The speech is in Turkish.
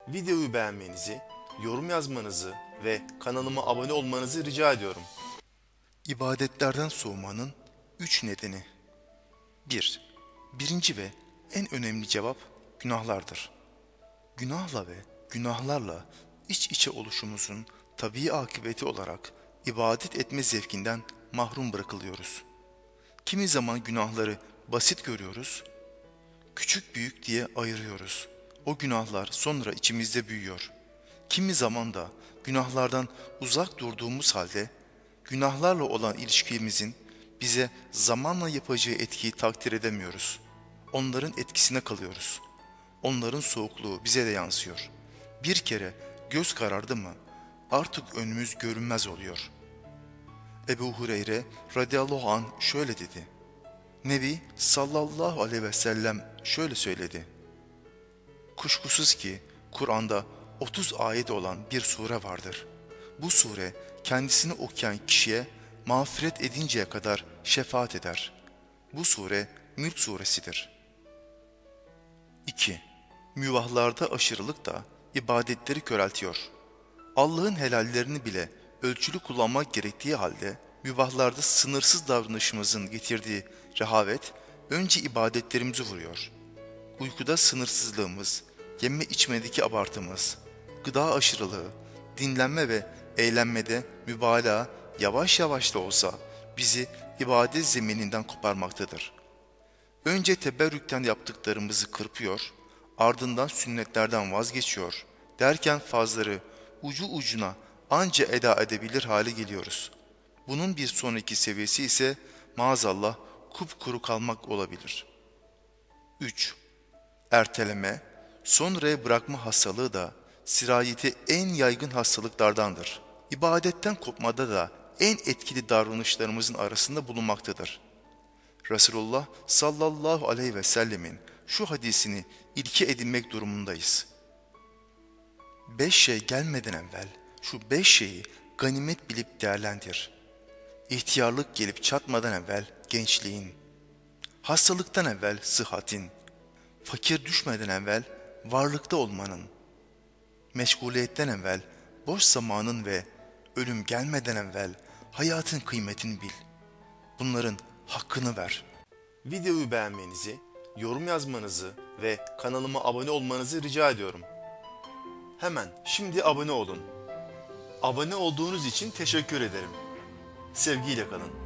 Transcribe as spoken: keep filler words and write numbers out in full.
Videoyu beğenmenizi, yorum yazmanızı ve kanalıma abone olmanızı rica ediyorum. İbadetlerden soğumanın üç nedeni. bir. Birinci ve en önemli cevap günahlardır. Günahla ve günahlarla iç içe oluşumuzun tabii akıbeti olarak ibadet etme zevkinden mahrum bırakılıyoruz. Kimi zaman günahları basit görüyoruz, küçük büyük diye ayırıyoruz. O günahlar sonra içimizde büyüyor. Kimi zaman da günahlardan uzak durduğumuz halde günahlarla olan ilişkimizin bize zamanla yapacağı etkiyi takdir edemiyoruz. Onların etkisine kalıyoruz. Onların soğukluğu bize de yansıyor. Bir kere göz karardı mı artık önümüz görünmez oluyor. Ebu Hureyre radıyallahu anh şöyle dedi. Nebi sallallahu aleyhi ve sellem şöyle söyledi. Kuşkusuz ki Kur'an'da otuz ayet olan bir sure vardır. Bu sure kendisini okuyan kişiye mağfiret edinceye kadar şefaat eder. Bu sure Mülk suresidir. iki. Mübahlarda aşırılık da ibadetleri köreltiyor. Allah'ın helallerini bile ölçülü kullanmak gerektiği halde mübahlarda sınırsız davranışımızın getirdiği rehavet önce ibadetlerimizi vuruyor. Uykuda sınırsızlığımız, yeme içmedeki abartımız, gıda aşırılığı, dinlenme ve eğlenmede mübalağa yavaş yavaş da olsa bizi ibadet zemininden koparmaktadır. Önce teberrükten yaptıklarımızı kırpıyor, ardından sünnetlerden vazgeçiyor derken fazları ucu ucuna anca eda edebilir hale geliyoruz. Bunun bir sonraki seviyesi ise maazallah kupkuru kalmak olabilir. üç. Erteleme, sonraya bırakma hastalığı da sirayeti en yaygın hastalıklardandır. İbadetten kopmada da en etkili davranışlarımızın arasında bulunmaktadır. Resulullah sallallahu aleyhi ve sellemin şu hadisini ilke edinmek durumundayız. Beş şey gelmeden evvel şu beş şeyi ganimet bilip değerlendir. İhtiyarlık gelip çatmadan evvel gençliğin, hastalıktan evvel sıhhatin, fakir düşmeden evvel varlıkta olmanın, meşguliyetten evvel boş zamanın ve ölüm gelmeden evvel hayatın kıymetini bil. Bunların hakkını ver. Videoyu beğenmenizi, yorum yazmanızı ve kanalıma abone olmanızı rica ediyorum. Hemen şimdi abone olun. Abone olduğunuz için teşekkür ederim. Sevgiyle kalın.